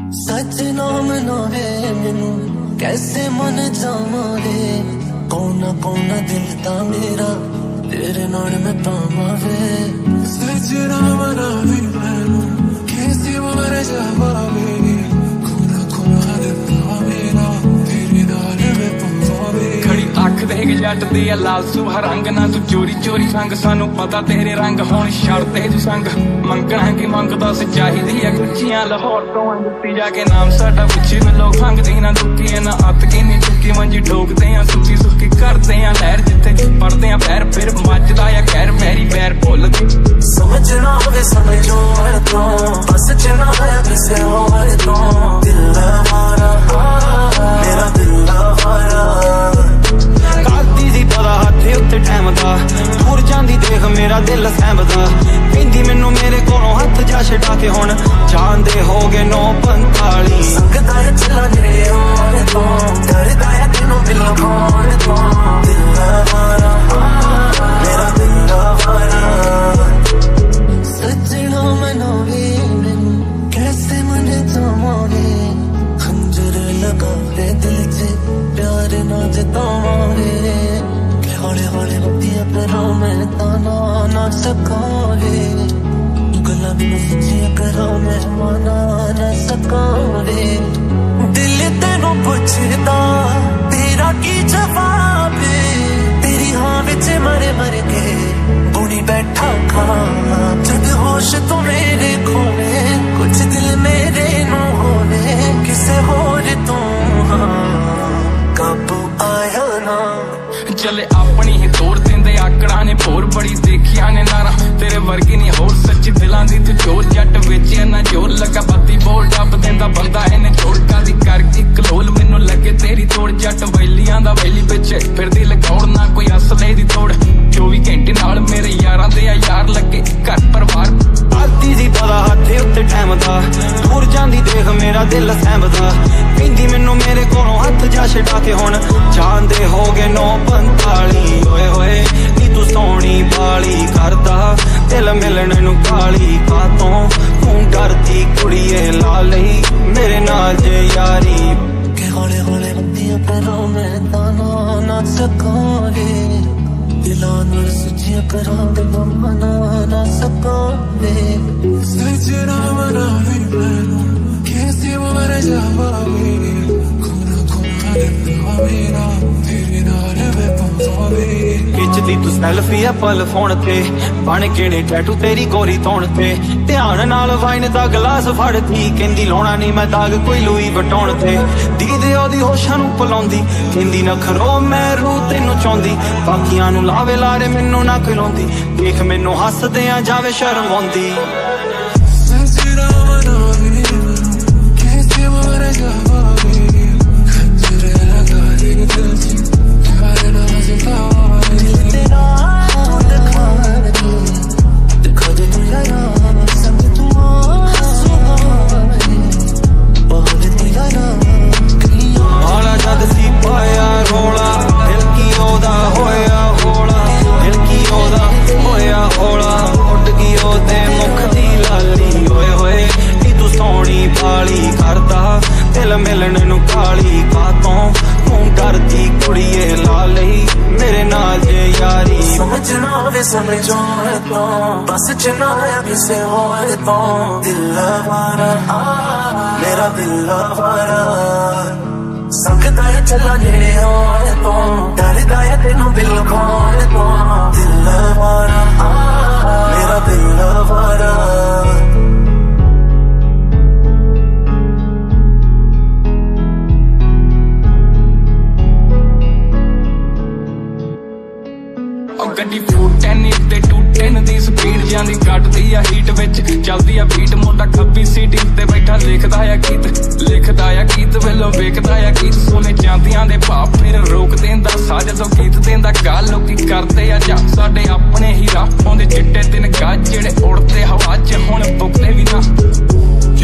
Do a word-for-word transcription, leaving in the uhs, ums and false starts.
सच नाम ना है मैनू कैसे मन जावा वे कौन कौन दिल ता मेरा तेरे नाल मैं पावा वे सच नाम ना है मैनू कैसे मन जावा वे कौन कौन दिल ता मेरा तेरे नाल मैं पावा वे खड़ी अख देख जट दी लाल सुहा रंग ना तू चोरी चोरी संग सानू पता तेरे रंग होण छड़ ते जू संग मंगना की मंगदा सी चाहिदी है गुच्चियां लाहौर तो जुत्ती जाके नाम साडा पिछे में लोग फंगदे ना दुखी ना अत की नहीं चुकी मंजी ठोकदे आ सुखी सुखी करदे आ लहर जिथे पड़दे आ पैर फिर मचदा या खैर पैरी पैर भुलदी समझना होवे समझो हर तो बस चना है किसे और तो दिल हमारा मेरा दिल हमारा करदी सी पता हथे उत्ते टाइम दा दूर जांदी देख मेरा दिल सहमदा कहंदी मैनू मेरे कोलों हथ जा छड़ा के हुण चांदे हो गए नौ पंताली संगदा है चला नेड़े होण तो डरदा है तेनों बिल्लो खोण तो दिल हमारा मेरा दिल हमारा सजना मनावे मैनू कैसे मन जावे खंजर लगावे दिल च प्यार ना जतावे कि हौले हौले बत्तियां करो मैं ताना ना सकावे गल्लां भी सच्चियां करो मैं माना ना सकावे दिल तेनों पुछदा तेरा की जवाब तेरी हाँ विच मर मर के बुनी बैठा खां जद होश तो मेरे खोवे कुछ दिल मेरे नू होवे किसे होर तू काबू आया ना चले अपनी ही तोड़ देंदे आकड़ा ने भोर बड़ी देखिया ने नारा तेरे वर्गी नहीं होर सच्ची दिलां दी तू चोर जट वेचे ना जोर लगा बत्ती बोल डब देंदा बंदा इन्हें छोड़ कादी करके कलोल मैनू लगे तेरी तोड़ जट वैलियां दा वैली बिच फिरदी लगौड़ ना कोई असले दी तोड़ चौबी घंटे नाल मेरे यारां दे यार लगे घर परिवार आती सी पता हथे उत्ते टाइम दा दूर जांदी देख मेरा दिल सहमदा कहंदी मैनू मेरे कोलों हथ जा छड़ा के हुण चांदे हो गए नौ पंताली ओए होए नी तू सोहनी बाली करदा दिल मिलण नू काली कातों तू डरदी कुड़िए ला लई मेरे नाल जे यारी के हौले हौले बत्तियां करो मैं ताना ना सकावे दिलां नाल सच्चियां करांगे मना ना सकावे सजना मनावे मैनू कैसे मर जावे कोना कोना दिल मेरा तेरे नाल मैं पावे खिचदी तू सेल्फी है पल फोन ते बन केड़े टैटू तेरी गोरी तौण ते ध्यान नाल वाइन दा गिलास फड़दी कहंदी लाउणा नहीं मैं दाग कोई लूई वटाउण ते दीदे ओदी होशां नू पलाउंदी कहंदी नखरो मैं रू तैनू चाहुंदी बाकियां नू लावे लारे मैनू ना कोई लाउंदी देख मैनू हसदे आ जावे शर्म आउंदी सजना मनावे कैसे मर जावे खंजर लगा दे दिल च प्यार ना जतावे दिल तेरा तू दिखा दे दिखा दे तू यारा संग तू सुहाए बहुत तू यारा आला जद सी पाया रोला दिल की ओदा होया होला दिल की ओदा होया होला उड़ गई ओदे मुख दी लाली ओए होए नी तू सोहनी बाली करदा दिल मिलण नू काली कातों तू डरदी कुड़िए ला लई मेरे नाल जे यारी समझना वे समझो तो बस चना है किसे और तो दिल हमारा मेरा दिल हमारा संगदा है चला नेड़े होण तो डरदा है तेनू बिल खोण तो दिल हमारा मेरा दिल हमारा गड्डी फूटन ते टूटन दी स्पीड जांदी कटदी आ हीट विच चलदी आ बीट मुंडा खब्बी सीट ते बैठा लिखदा आ गीत लिखदा आ गीत वेलों वेखदा आ गीत सोने चांदियां दे भाव फिर रोक देंदा साज तो गीत देंदा गा लोकी करदे आ जा साडे अपने ही राह पाउंदे चिट्टे दिन गा जेड़े उड़दे हवा च हुण बुकदे भी ना